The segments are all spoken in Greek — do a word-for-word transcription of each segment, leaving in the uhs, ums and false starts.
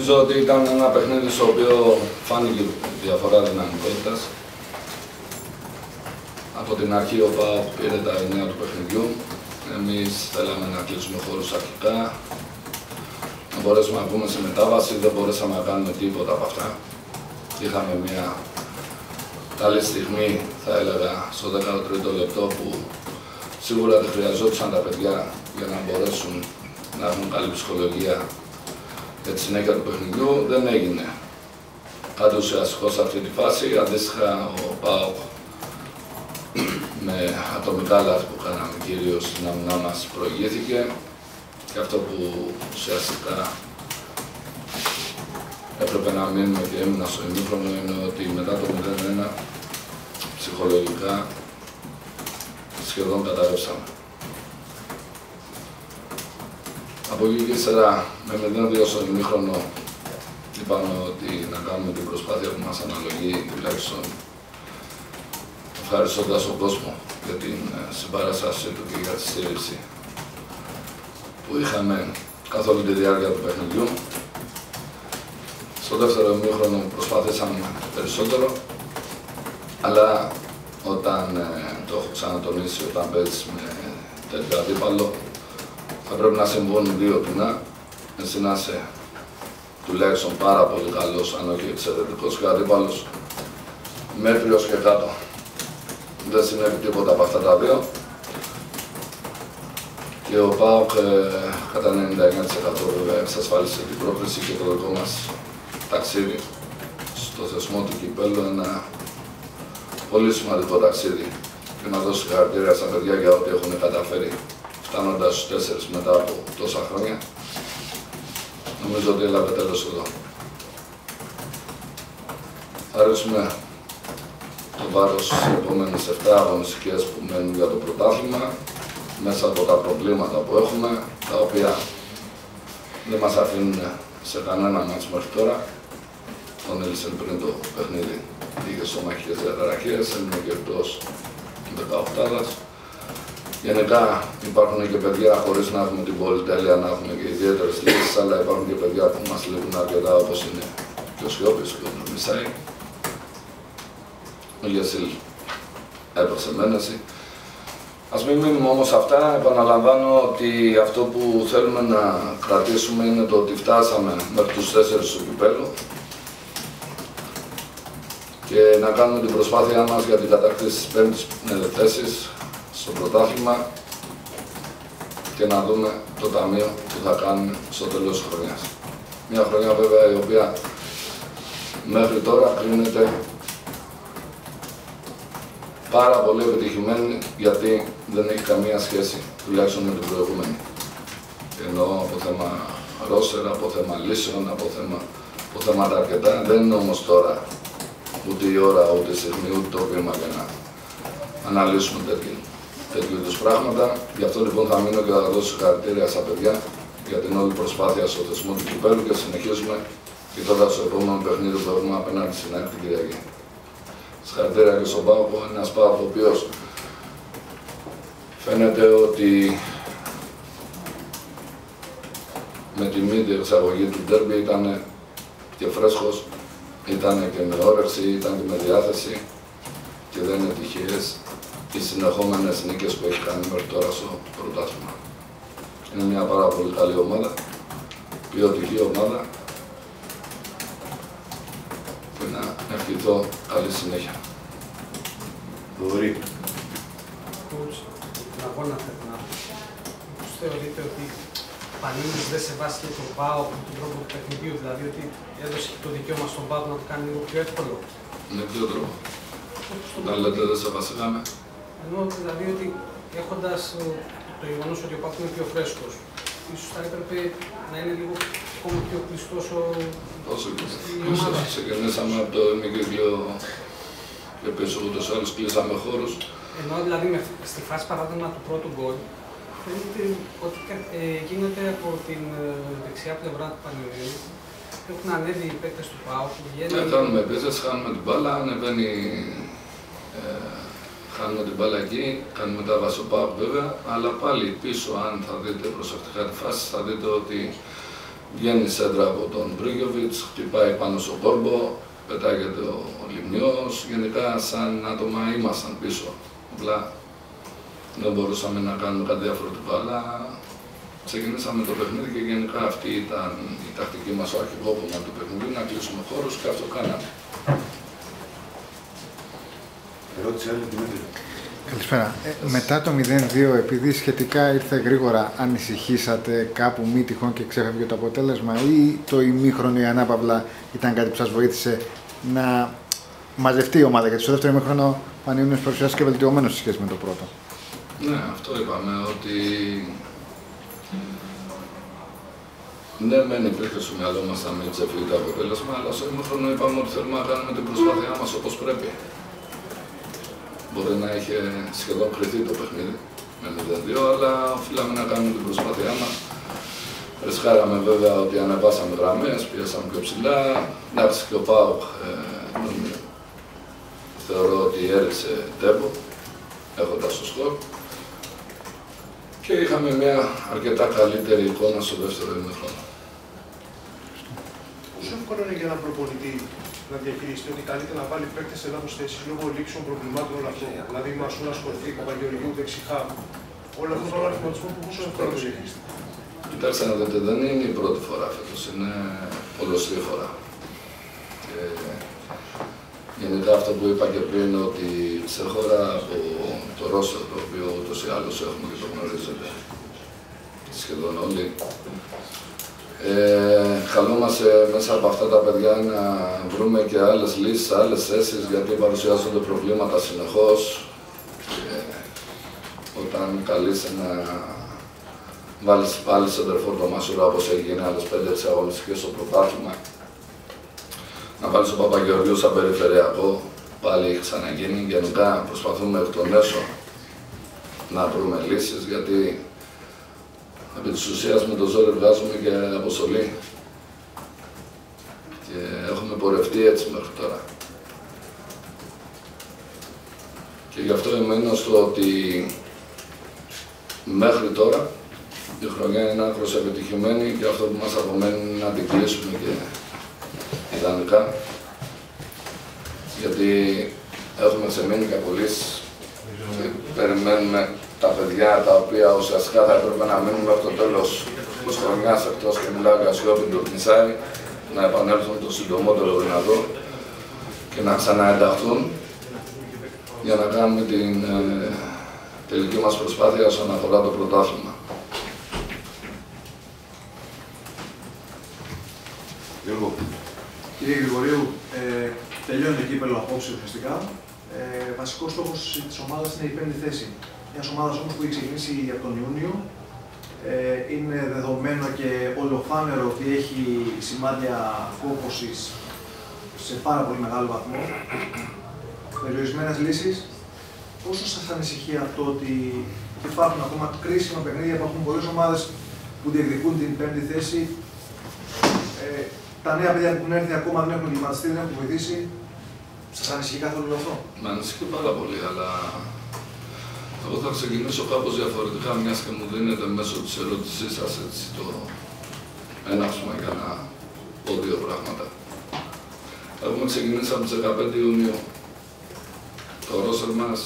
Νομίζω ότι ήταν ένα παιχνίδι στο οποίο φάνηκε η διαφορά δυναμικότητας. Από την αρχή ο ΠΑΟΚ πήρε τα εννέα του παιχνιδιού. Εμείς θέλαμε να κλείσουμε χώρους αρχικά, να μπορέσουμε να βγούμε στη μετάβαση, δεν μπορέσαμε να κάνουμε τίποτα από αυτά. Είχαμε μια καλή στιγμή, θα έλεγα, στο δέκατο τρίτο λεπτό που σίγουρα δεν χρειαζόντουσαν τα παιδιά για να μπορέσουν να έχουν καλή ψυχολογία για τη συνέχεια του παιχνιδιού. Δεν έγινε κάτι ουσιαστικό σε αυτή τη φάση. Αντίστοιχα, ο ΠΑΟΚ με ατομικά λάθη που κάναμε κυρίως στην άμυνά μας προηγήθηκε, και αυτό που ουσιαστικά έπρεπε να μείνουμε και έμεινα στο ημίχρονο είναι ότι μετά το μηδέν ένα ψυχολογικά σχεδόν καταρρεύσαμε. Από εκεί και ύστερα με μηδέν δύο στο ημίχρονο είπαμε ότι να κάνουμε την προσπάθεια που μας αναλογεί, τουλάχιστον ευχαριστώντας τον κόσμο για την συμπαράστασή του και για τη στήριξη που είχαμε καθ' όλη τη διάρκεια του παιχνιδιού. Στο δεύτερο ημίχρονο προσπάθησαμε περισσότερο, αλλά όταν, το έχω ξανατονίσει, όταν παίζεις με τέτοιο αντίπαλο, θα πρέπει να συμβούν δύο τεινά. Εσύ να είσαι τουλάχιστον πάρα πολύ καλός, αν όχι εξαιρετικός, και ο αντίπαλος μέτριος και κάτω. Δεν συνέβη τίποτα από αυτά τα δύο. Και ο ΠΑΟΚ ε, κατά ενενήντα εννέα τοις εκατό βέβαια εξασφάλισε την πρόκριση και το δικό μας ταξίδι στο θεσμό του κυπέλλου, ένα πολύ σημαντικό ταξίδι, και να δώσω συγχαρητήρια στα παιδιά για ό,τι έχουν καταφέρει φτάνοντας στους τέσσερις μετά από τόσα χρόνια. Νομίζω ότι έλαβε τέλος εδώ. Θα ρίξουμε το βάρος στις επόμενες επτά αγωνιστικές που μένουν για το πρωτάθλημα, μέσα από τα προβλήματα που έχουμε, τα οποία δεν μας αφήνουν σε κανένα μάτς μέχρι τώρα. Τον Έλισεν πριν το παιχνίδι πήγε στο μαχικές διαταραχές, έμεινε και εκτός δεκαοκτάδας. Γενικά υπάρχουν και παιδιά, χωρίς να έχουμε την πολυτέλεια να έχουμε και ιδιαίτερες λύσεις, αλλά υπάρχουν και παιδιά που μας λείπουν αρκετά, όπως είναι και ο Σιώπης και ο Νομισάη. Ο Γιασίλ έπαιξε μένεση. Ας μην μείνουμε όμως αυτά. Επαναλαμβάνω ότι αυτό που θέλουμε να κρατήσουμε είναι το ότι φτάσαμε μέχρι τους τέσσερις του κυπέλλου και να κάνουμε την προσπάθειά μας για την κατάκτηση της πέμπτης θέσης στο πρωτάθλημα και να δούμε το ταμείο που θα κάνουμε στο τέλος της χρονιάς. Μια χρονιά βέβαια η οποία μέχρι τώρα κρίνεται πάρα πολύ επιτυχημένη, γιατί δεν έχει καμία σχέση, τουλάχιστον με την προηγούμενη. Εννοώ από θέμα ρόστερ, από θέμα λύσεων, από, θέμα, από θέματα αρκετά. Δεν είναι όμως τώρα ούτε η ώρα, ούτε η στιγμή, ούτε το βήμα για να αναλύσουμε τέτοιου, τέτοιου είδους πράγματα. Γι' αυτό λοιπόν θα μείνω και θα δώσω συγχαρητήρια στα παιδιά για την όλη προσπάθεια στο θεσμό του κυπέλλου και συνεχίζουμε και τώρα στο επόμενο παιχνίδι που έχουμε απέναντι στην ΑΕΚ την Κυριακή. Συγχαρητήρια και στον ΠΑΟΚ, ένας ΠΑΟΚ ο οποίος φαίνεται ότι με τη μη διεξαγωγή του ντέρμπι ήταν και φρέσκος, ήταν και με όρεξη, ήταν και με διάθεση, και δεν είναι τυχαίες οι συνεχόμενες νίκες που έχει κάνει μέχρι τώρα στο πρωτάθλημα. Είναι μια πάρα πολύ καλή ομάδα, ποιοτική ομάδα, και να ευχηθώ καλή συνέχεια. Μπορεί. Τον αγώνα θέλω να πώς θεωρείτε ότι ο Πανίνης δεν σεβάστηκε τον ΠΑΟΚ με τον τρόπο του παιχνιδιού, δηλαδή ότι έδωσε το δικαίωμα στον ΠΑΟΚ να το κάνει λίγο πιο εύκολο? Με ποιο τρόπο? Να λέτε δεν σεβαστήκαμε. Ενώ δηλαδή ότι έχοντας το γεγονός ότι ο ΠΑΟΚ είναι πιο φρέσκος, ίσως θα έπρεπε να είναι λίγο ακόμα πιο κλειστός ο... Όσο κλειστός. Ξεκινήσαμε από το ημικύκλιο και πίσω ούτως ή άλλως κλείσαμε χώρους. Ενώ δηλαδή με, στη φάση παράδειγμα του πρώτου γκολ, φαίνεται ότι ε, γίνεται από την ε, δεξιά πλευρά του Πανιωνίου. Έχουν ανέβει οι παίκτες του ΠΑΟΚ. Ναι, κάνουμε επίθεση, χάνουμε την μπάλα, ανεβαίνει, ε, χάνουμε την μπάλα εκεί, κάνουμε μετάβαση στο ΠΑΟΚ βέβαια, αλλά πάλι πίσω, αν θα δείτε προσεκτικά τη φάση, θα δείτε ότι Βγαίνει η σέντρα από τον Μπρίγκοβιτς, χτυπάει πάνω στον κόρμπο, πετάγεται ο, ο Λιμνιός. Γενικά, σαν άτομα ήμασταν πίσω. Απλά δεν μπορούσαμε να κάνουμε κάτι διαφορετικό, αλλά ξεκινήσαμε το παιχνίδι και γενικά αυτή ήταν η τακτική μας, ο αρχηγόπωνα του παιχνιδιού, να κλείσουμε χώρους και αυτό κάναμε. Ερώτηση άλλη, Δημήτρη. Καλησπέρα. Ε, μετά το μηδέν δύο, επειδή σχετικά ήρθε γρήγορα, ανησυχήσατε κάπου μη τυχόν και ξέφευγε το αποτέλεσμα, ή το ημίχρονο, η ανάπαυλα ήταν κάτι που σας βοήθησε να μαζευτεί η ομάδα? Γιατί στο δεύτερο ημίχρονο Πανιούνιος παρουσιάστηκε βελτιωμένο σε σχέση με το πρώτο. Ναι, αυτό είπαμε, ότι ναι, μεν υπήρχε στο μυαλό μας να μην ξεφύγει το αποτέλεσμα, αλλά στο ημίχρονο είπαμε ότι θέλουμε να κάνουμε την προσπάθειά μας όπως πρέπει. Μπορεί να είχε σχεδόν κρυθεί το παιχνίδι με μηδέν δύο, αλλά οφείλαμε να κάνουμε την προσπάθειά μας. Ρισκάραμε βέβαια ότι ανεβάσαμε γραμμές, πιάσαμε πιο ψηλά. Εντάξει, και ο ΠΑΟΚ ε, θεωρώ ότι έριξε τέμπο, έχοντας το σκορ. Και είχαμε μια αρκετά καλύτερη εικόνα στο δεύτερο ημίχρονο. Πόσο εύκολο είναι για έναν προπονητή να διαχειριστεί ότι καλύτερα να βάλει παίκτες σε λάθος θέσεις λόγω λήξεων προβλημάτων όλο αυτό? Δηλαδή, Μασούνα, Σκορφή, Παπαγεωργίου, Δεξιχά, όλο αυτό τον αριθματισμό που πόσο εύκολο να το διαχειριστεί? Κοιτάξτε να δείτε, δεν είναι η πρώτη φορά φέτος, είναι πολλωστή φορά. Και γενικά αυτό που είπα και πριν, ότι ξεχώρα από το ρόστερ, το οποίο ούτως ή άλλως έχουμε και το γνωρίζετε σχεδόν όλοι. Ε, καλούμαστε μέσα από αυτά τα παιδιά να βρούμε και άλλες λύσεις, άλλες θέσεις, γιατί παρουσιάζονται προβλήματα συνεχώς. Και όταν καλείσαι να βάλεις πάλι σε τερφόρ το Μασουρά, όπως έγινε άλλες πέντε έξι αγωνιστικές στο πρωτάθλημα, να βάλεις τον Παπαγεωργίου σαν περιφερειακό, πάλι έχει ξαναγίνει. Γενικά προσπαθούμε εκ των έσω να βρούμε λύσεις, γιατί επί της ουσίας με το ζόρι βγάζουμε και αποστολή. Και έχουμε πορευτεί έτσι μέχρι τώρα. Και γι' αυτό εμένω στο ότι μέχρι τώρα η χρονιά είναι άκρως επιτυχημένη και αυτό που μας απομένει είναι να την κλείσουμε και ιδανικά. Γιατί έχουμε ξεμείνει καπολύσεις και περιμένουμε τα παιδιά τα οποία ουσιαστικά θα έπρεπε να μείνουν μέχρι το τέλος της χρονιάς, εκτός και μιλάω για Σιώπη του Κνησάρη, να επανέλθουν το συντομότερο δυνατό και να ξαναενταχθούν για να κάνουμε την ε, τελική μας προσπάθεια όσον αφορά το πρωτάθλημα. Γιώργο. Κύριε Γρηγορίου, ε, τελειώνει το κύπελλο απόψε ουσιαστικά. Ε, βασικός στόχος της ομάδας είναι η πέμπτη θέση. Μια ομάδα όμως που έχει ξεκινήσει από τον Ιούνιο. Ε, είναι δεδομένο και ολοφάνερο ότι έχει σημάδια κόπωσης σε πάρα πολύ μεγάλο βαθμό. Περιορισμένες λύσεις. Πόσο σας ανησυχεί αυτό ότι υπάρχουν ακόμα κρίσιμα παιχνίδια, υπάρχουν πολλές ομάδες που διεκδικούν την πέμπτη θέση? Ε, τα νέα παιδιά που έχουν έρθει ακόμα δεν έχουν εγκληματιστεί, δεν έχουν βοηθήσει. Σας ανησυχεί καθόλου αυτό? Με ανησυχεί πάρα πολύ, αλλά εγώ θα ξεκινήσω κάπως διαφορετικά, μιας και μου δίνετε μέσω της ερώτησής σας έτσι, το έναυσμα για να πω δύο πράγματα. Έχουμε ξεκινήσει από τις δεκαπέντε Ιουνίου. Το ρόστερ μας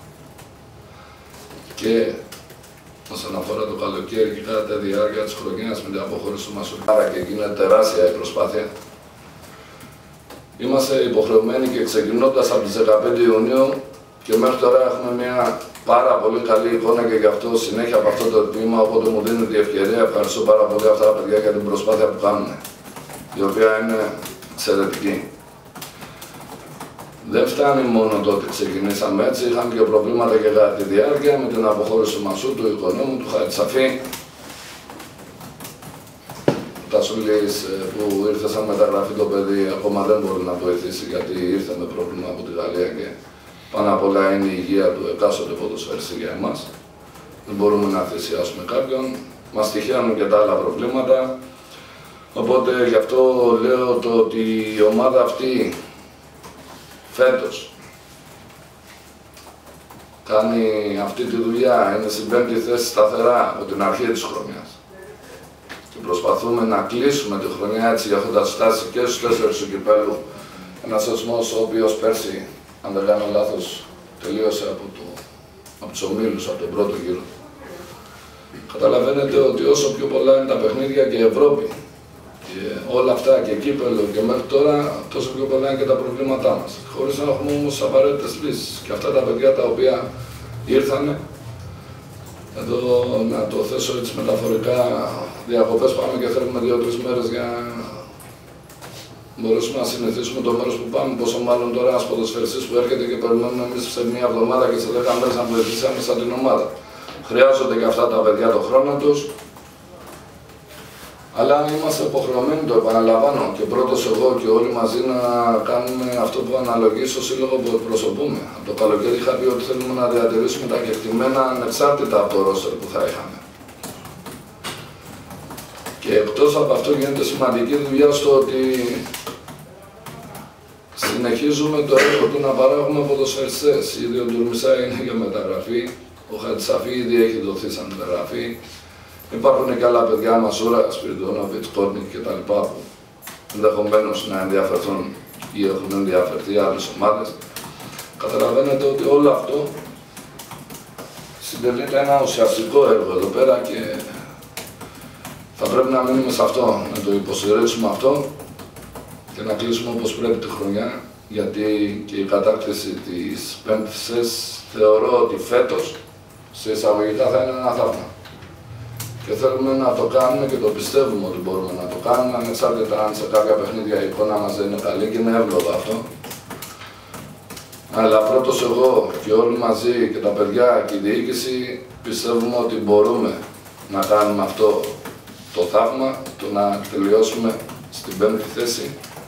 και όσον αφορά το καλοκαίρι και κατά τη διάρκεια της χρονιάς με την αποχώρηση του Μασουρά και γίνεται τεράστια η προσπάθεια. Είμαστε υποχρεωμένοι και ξεκινώντας από τις δεκαπέντε Ιουνίου και μέχρι τώρα έχουμε μια πάρα πολύ καλή εικόνα και γι' αυτό συνέχεια από αυτό το τμήμα, οπότε μου δίνει τη ευκαιρία. Ευχαριστώ πάρα πολύ αυτά τα παιδιά για την προσπάθεια που κάνουν, η οποία είναι εξαιρετική. Δεν φτάνει μόνο το ότι ξεκινήσαμε έτσι, είχαμε και προβλήματα και κατά τη διάρκεια με την αποχώρηση του Μασού, του Οικονόμου, του Χατσαφή. Ο Τασούλης που ήρθε σαν μεταγραφή το παιδί ακόμα δεν μπορεί να βοηθήσει, γιατί ήρθε με πρόβλημα από τη Γαλλία και πάνω απ' όλα είναι η υγεία του εκάστοτε ποδοσφαιριστή για εμάς. Δεν μπορούμε να θυσιάσουμε κάποιον. Μας τυχαίνουν και τα άλλα προβλήματα. Οπότε γι' αυτό λέω το ότι η ομάδα αυτή φέτος κάνει αυτή τη δουλειά, είναι στην πέμπτη θέση σταθερά από την αρχή της χρονιάς. Και προσπαθούμε να κλείσουμε τη χρονιά έτσι, έχοντας φτάσει και στους τέσσερις του κυπέλλου. Ένας θεσμός ο οποίος πέρσι, αν δεν κάνω λάθος, τελείωσε από, το, από τους ομίλους, από τον πρώτο γύρο. Καταλαβαίνετε ότι όσο πιο πολλά είναι τα παιχνίδια και η Ευρώπη, και όλα αυτά και κύπελλο και μέχρι τώρα, τόσο πιο πολλά είναι και τα προβλήματά μας. Χωρίς να έχουμε όμως απαραίτητες λύσεις. Και αυτά τα παιδιά τα οποία ήρθανε, εδώ να το θέσω έτσι μεταφορικά, διακοπές πάμε και θέλουμε δύο-τρεις μέρες για να μπορέσουμε να συνηθίσουμε το μέρος που πάμε. Πόσο μάλλον τώρα ένας ποδοσφαιριστής που έρχεται και περιμένουμε εμείς σε μία εβδομάδα και σε δέκα μέρες να βοηθήσει άμεσα την ομάδα. Χρειάζονται και αυτά τα παιδιά το χρόνο τους. Αλλά είμαστε υποχρεωμένοι, το επαναλαμβάνω, και πρώτος εγώ και όλοι μαζί να κάνουμε αυτό που αναλογεί στο σύλλογο που εκπροσωπούμε. Από το καλοκαίρι είχα πει ότι θέλουμε να διατηρήσουμε τα κεκτημένα ανεξάρτητα από το ρόστερ που θα είχαμε. Και εκτός από αυτό γίνεται σημαντική δουλειά στο ότι συνεχίζουμε το έργο του να παράγουμε ποδοσφαιριστές. Ήδη ο Ντουρμισά είναι για μεταγραφή, ο Χατσαφή ήδη έχει δοθεί σαν μεταγραφή. Υπάρχουν και άλλα παιδιά, Μασούρα, Σπιρντόνοβιτς, Κόρνικ κτλ. Που ενδεχομένως να ενδιαφερθούν ή έχουν ενδιαφερθεί άλλες ομάδες. Καταλαβαίνετε ότι όλο αυτό συντελείται ένα ουσιαστικό έργο εδώ πέρα και θα πρέπει να μείνουμε σε αυτό, να το υποστηρίξουμε αυτό και να κλείσουμε όπως πρέπει τη χρονιά, γιατί και η κατάκτηση της πέμπτης θέσης θεωρώ ότι φέτος σε εισαγωγικά θα είναι ένα θαύμα. Και θέλουμε να το κάνουμε και το πιστεύουμε ότι μπορούμε να το κάνουμε, ανεξάρτητα αν σε κάποια παιχνίδια η εικόνα μας δεν είναι καλή και είναι εύλογο αυτό. Αλλά πρώτος εγώ και όλοι μαζί και τα παιδιά και η διοίκηση πιστεύουμε ότι μπορούμε να κάνουμε αυτό το θαύμα, το να τελειώσουμε στην πέμπτη θέση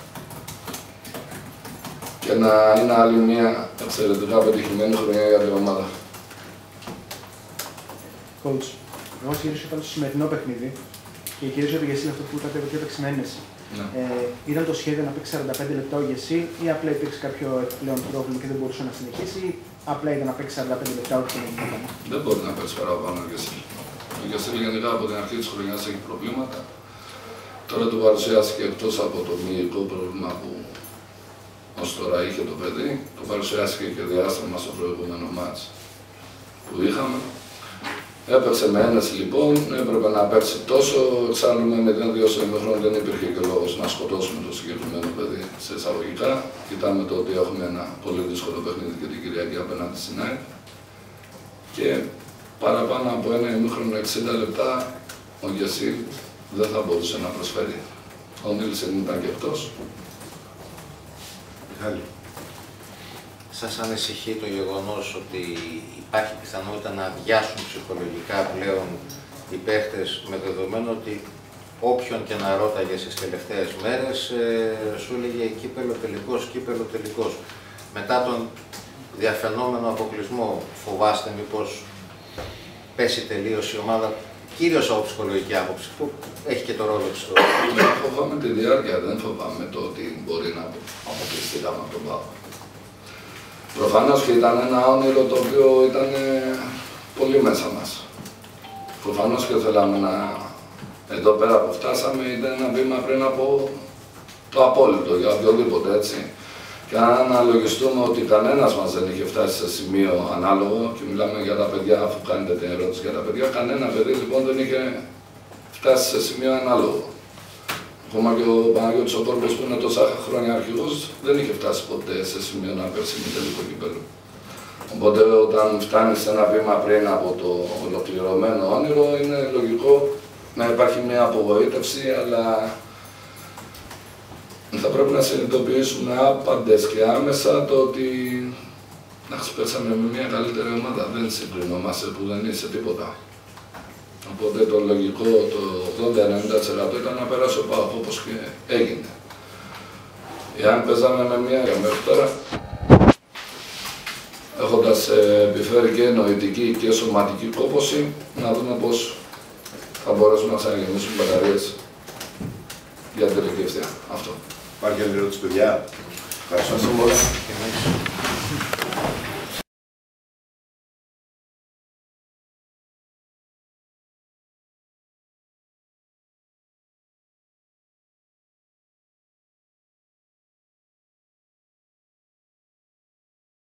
και να είναι άλλη μια εξαιρετικά πετυχημένη χρονιά για την ομάδα. Coach, εγώ γυρίσω πάνω στο σημερινό παιχνίδι και γυρίζω το Γεσίλ αυτό που είπατε ότι έπαιξε με έμεση. Ναι. Ε, ήταν το σχέδιο να παίξει σαράντα πέντε λεπτά ο Γεσίλ ή απλά υπήρξε κάποιο επιπλέον πρόβλημα και δεν μπορούσε να συνεχίσει, ή απλά ήταν να παίξει σαράντα πέντε λεπτά ό,τι και να γίνει. Δεν μπορεί να παίξει παραπάνω ο Γεσίλ. Ο Γεσίλ γενικά από την αρχή της χρονιάς έχει προβλήματα. Τώρα του παρουσιάστηκε εκτός από το μυϊκό πρόβλημα που ως τώρα είχε το παιδί, το παρουσιάστηκε και διάστημα στο προηγούμενο μάτς που είχαμε. Έπαιξε με ένεση λοιπόν, έπρεπε να παίξει τόσο, εξάλλου με μηδέν δύο στο ημίχρονο δεν υπήρχε και λόγος να σκοτώσουμε το συγκεκριμένο παιδί σε εισαγωγικά. Κοιτάμε το ότι έχουμε ένα πολύ δύσκολο παιχνίδι και την Κυριακή απέναντι στην ΑΕΚ. Και παραπάνω από ένα ημίχρονο εξήντα λεπτά ο Γεσίλ δεν θα μπορούσε να προσφέρει. Ο Νίλσεν ήταν και εκτός. Μιχάλη. Σας ανησυχεί το γεγονός ότι υπάρχει πιθανότητα να αδειάσουν ψυχολογικά πλέον οι παίχτες, με δεδομένο ότι όποιον και να ρώταγε στις τελευταίες μέρες ε, σου έλεγε κύπελλο τελικός, κύπελλο τελικός. Μετά τον διαφαινόμενο αποκλεισμό φοβάστε μήπως πέσει τελείως η ομάδα, κυρίως από ψυχολογική άποψη, που έχει και το ρόλο της. Δεν φοβάμαι τη διάρκεια, δεν φοβάμαι το ότι μπορεί να αποκλειστήκαμε από τον Πάπα. Προφανώς και ήταν ένα όνειρο το οποίο ήταν πολύ μέσα μας. Προφανώς και θέλαμε να... Εδώ πέρα που φτάσαμε ήταν ένα βήμα πριν από το απόλυτο για οποιοδήποτε, έτσι. Και αν αναλογιστούμε ότι κανένας μας δεν είχε φτάσει σε σημείο ανάλογο, και μιλάμε για τα παιδιά, αφού κάνετε την ερώτηση για τα παιδιά, κανένα παιδί λοιπόν δεν είχε φτάσει σε σημείο ανάλογο. Ακόμα και ο Παναγιώτης ο Κόρπος που είναι τόσα χρόνια αρχηγός δεν είχε φτάσει ποτέ σε σημείο να παίξει με τελικό κύπελλο. Οπότε όταν φτάνει σε ένα βήμα πριν από το ολοκληρωμένο όνειρο είναι λογικό να υπάρχει μια απογοήτευση, αλλά θα πρέπει να συνειδητοποιήσουμε άπαντες και άμεσα το ότι να ξεπέσαμε με μια καλύτερη ομάδα. Δεν συγκρινόμαστε που δεν είσαι τίποτα. Οπότε το λογικό, το ογδόντα με ενενήντα τοις εκατό ήταν να περάσει ο ΠΑΟΚ όπως και έγινε. Εάν παίζαμε με μια για μέχρι τώρα, έχοντας επιφέρει και νοητική και σωματική κόπωση, να δούμε πώς θα μπορέσουμε να ξαναγεμίσουμε μπαταρίες για την τελική ευθεία. Αυτό. Υπάρχει άλλη ερώτηση, παιδιά. Ευχαριστώ. Ευχαριστώ πολύ.